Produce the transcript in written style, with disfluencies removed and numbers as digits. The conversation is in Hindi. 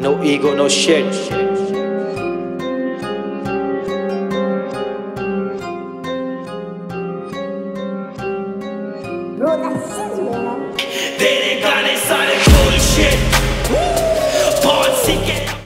No ego, no shit. Bro, that's just man. तेरे गाने सारे bullshit. Born seeking.